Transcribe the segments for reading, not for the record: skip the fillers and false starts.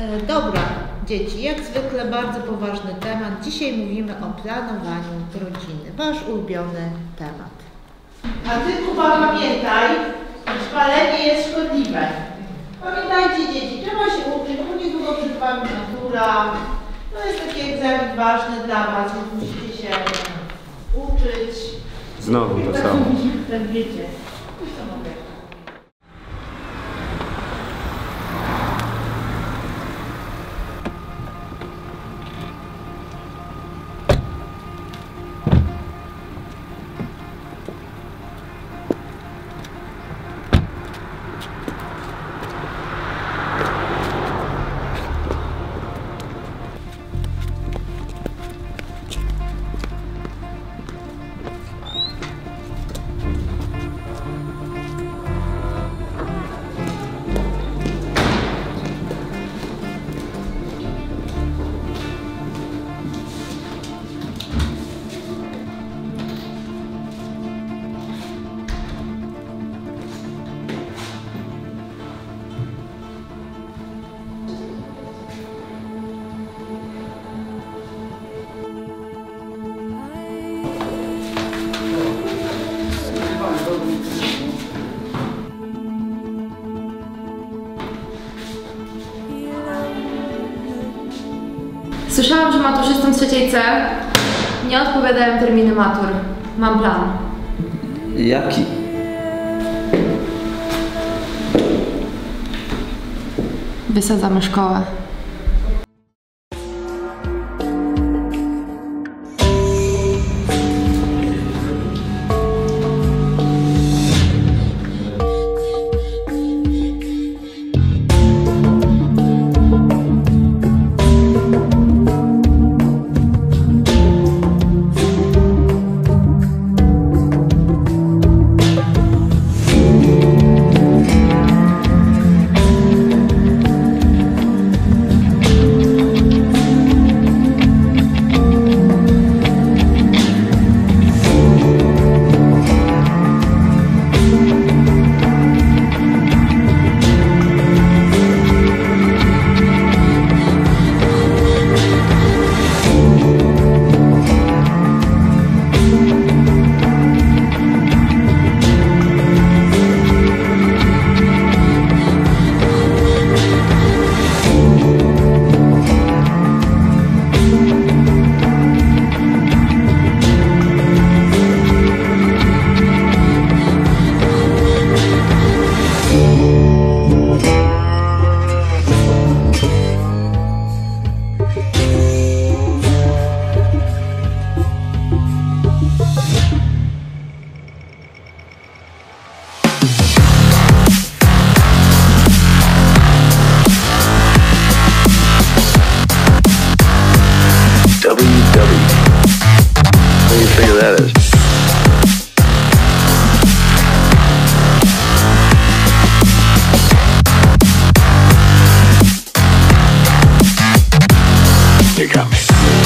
Dobra, dzieci, jak zwykle bardzo poważny temat. Dzisiaj mówimy o planowaniu rodziny. Wasz ulubiony temat. A ty, Kuba, pamiętaj, że palenie jest szkodliwe. Pamiętajcie, dzieci, trzeba się uczyć, bo niedługo przed wami matura. To jest taki egzamin ważny dla was, więc musicie się uczyć. Znowu to samo. Tak wiecie. Co mogę? Słyszałam, że maturzystom trzeciej C nie odpowiadają terminy matur. Mam plan. Jaki? Wysadzamy szkołę. What do you figure that is? You got me.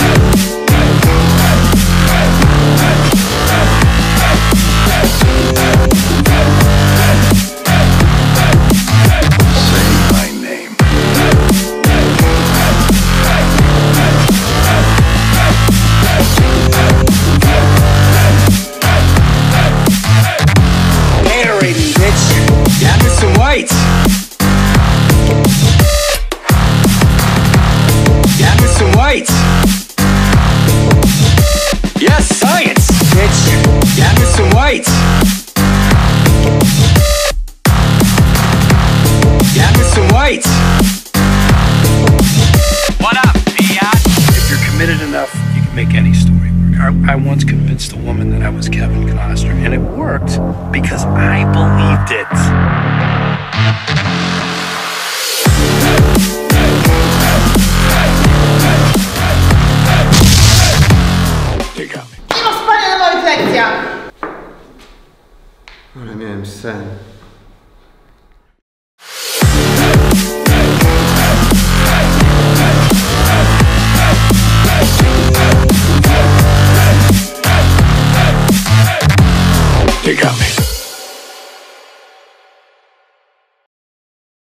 Say my name. Aerating, bitch. Got me some whites. Got me some whites. Yes, science, bitch. Got me some whites. Got me some whites. What up, biatch? If you're committed enough, you can make any story work. I once convinced a woman that I was Kevin Costner, and it worked because I believed it. You got me. Nie ma spania na moich lekcjach! Ale miałem sen.